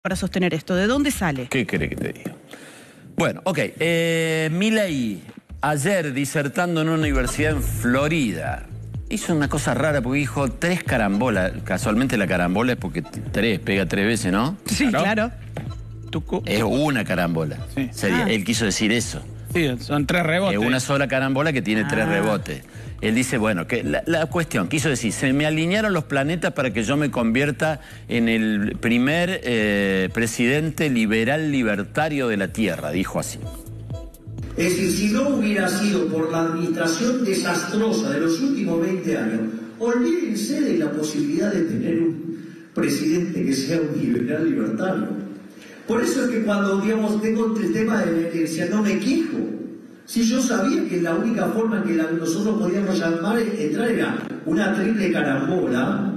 para sostener esto? ¿De dónde sale? ¿Qué cree que te diga? Bueno, ok. Milei, ayer disertando en una universidad en Florida, hizo una cosa rara porque dijo 3 carambolas. Casualmente la carambola es porque 3, pega 3 veces, ¿no? Sí, claro. Es una carambola. Sí. Sería, él quiso decir eso. Sí, son 3 rebotes. Es una sola carambola que tiene 3 rebotes. Él dice, bueno, que la cuestión, quiso decir, se me alinearon los planetas para que yo me convierta en el primer presidente liberal libertario de la Tierra, dijo así. Es decir, si no hubiera sido por la administración desastrosa de los últimos 20 años, olvídense de la posibilidad de tener un presidente que sea un liberal libertario. Por eso es que cuando, digamos, tengo el tema de herencia, no me quejo. Si yo sabía que la única forma en que nosotros podíamos entrar era una triple carambola,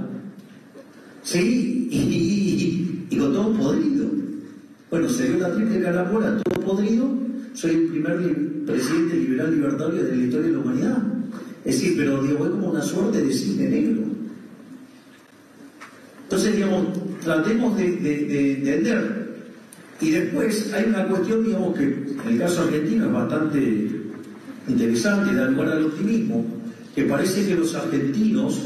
¿sí? Y con todo podrido. Bueno, se dio la triple carambola, todo podrido. Soy el primer presidente liberal libertario de la historia de la humanidad. Es decir, pero digo, es como una suerte de cisne negro. Entonces, digamos, tratemos de entender. Y después hay una cuestión, digamos, que en el caso argentino es bastante interesante, da lugar al optimismo, que parece que los argentinos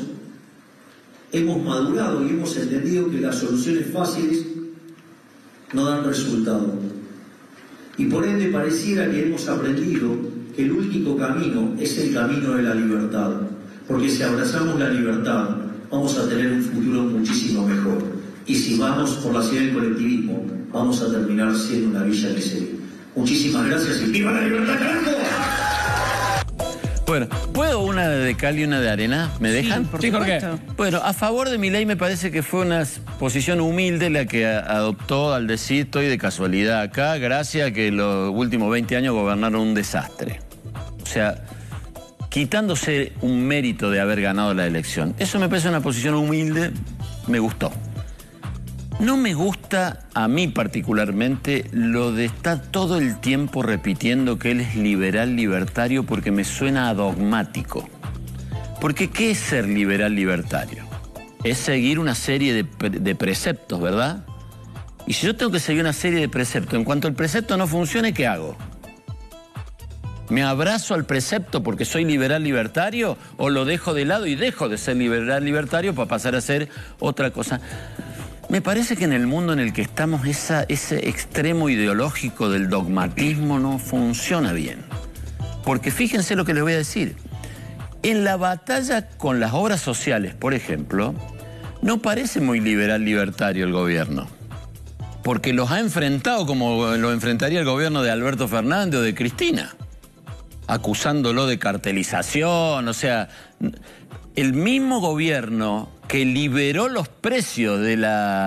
hemos madurado y hemos entendido que las soluciones fáciles no dan resultado. Y por ende pareciera que hemos aprendido que el único camino es el camino de la libertad, porque si abrazamos la libertad vamos a tener un futuro muchísimo mejor. Y si vamos por la senda del colectivismo, vamos a terminar siendo una villa miseria. Muchísimas gracias y ¡viva la libertad, carajo! Bueno, ¿puedo una de cal y una de arena? ¿Me dejan? Sí, por qué? Bueno, a favor de Milei me parece que fue una posición humilde la que adoptó al decir estoy de casualidad acá, gracias a que los últimos 20 años gobernaron un desastre. O sea, quitándose un mérito de haber ganado la elección. Eso me parece una posición humilde, me gustó. No me gusta, a mí particularmente, lo de estar todo el tiempo repitiendo que él es liberal libertario porque me suena a dogmático. Porque ¿qué es ser liberal libertario? Es seguir una serie de preceptos, ¿verdad? Y si yo tengo que seguir una serie de preceptos, en cuanto el precepto no funcione, ¿qué hago? ¿Me abrazo al precepto porque soy liberal libertario o lo dejo de lado y dejo de ser liberal libertario para pasar a ser otra cosa? Me parece que en el mundo en el que estamos ese extremo ideológico del dogmatismo no funciona bien. Porque fíjense lo que les voy a decir. En la batalla con las obras sociales, por ejemplo, no parece muy liberal libertario el gobierno. Porque los ha enfrentado como lo enfrentaría el gobierno de Alberto Fernández o de Cristina. Acusándolo de cartelización, o sea, el mismo gobierno que liberó los precios de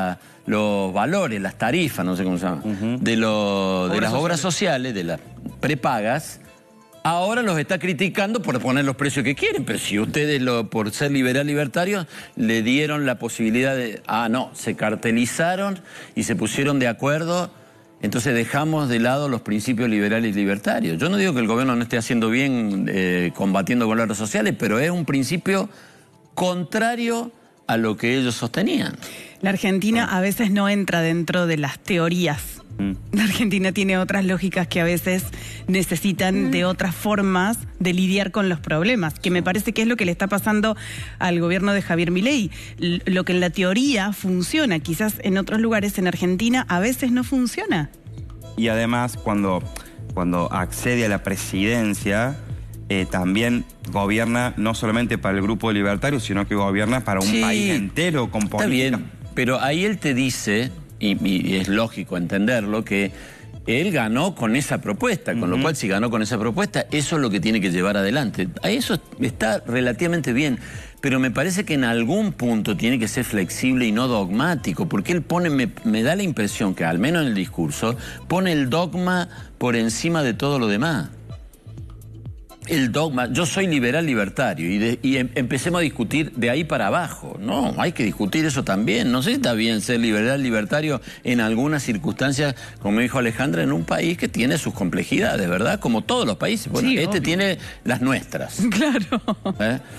los valores, las tarifas, no sé cómo se llama, de las obras sociales, de las prepagas, ahora los está criticando por poner los precios que quieren. Pero si ustedes, por ser liberal libertario, le dieron la posibilidad de... no, se cartelizaron y se pusieron de acuerdo... Entonces dejamos de lado los principios liberales y libertarios. Yo no digo que el gobierno no esté haciendo bien combatiendo con las obras sociales, pero es un principio contrario a lo que ellos sostenían. La Argentina a veces no entra dentro de las teorías. La Argentina tiene otras lógicas que a veces necesitan de otras formas de lidiar con los problemas, que me parece que es lo que le está pasando al gobierno de Javier Milei. Lo que en la teoría funciona, quizás en otros lugares en Argentina a veces no funciona. Y además cuando accede a la presidencia, también gobierna no solamente para el grupo libertario, sino que gobierna para un país entero con política. Está bien, pero ahí él te dice... Y es lógico entenderlo, que él ganó con esa propuesta, con lo cual si ganó con esa propuesta, eso es lo que tiene que llevar adelante. A eso está relativamente bien, pero me parece que en algún punto tiene que ser flexible y no dogmático, porque él pone, me da la impresión que, al menos en el discurso, pone el dogma por encima de todo lo demás. El dogma, yo soy liberal libertario y empecemos a discutir de ahí para abajo. No, hay que discutir eso también. No sé si está bien ser liberal libertario en algunas circunstancias, como dijo Alejandra, en un país que tiene sus complejidades, ¿verdad? Como todos los países. Bueno, sí, este tiene las nuestras. Claro.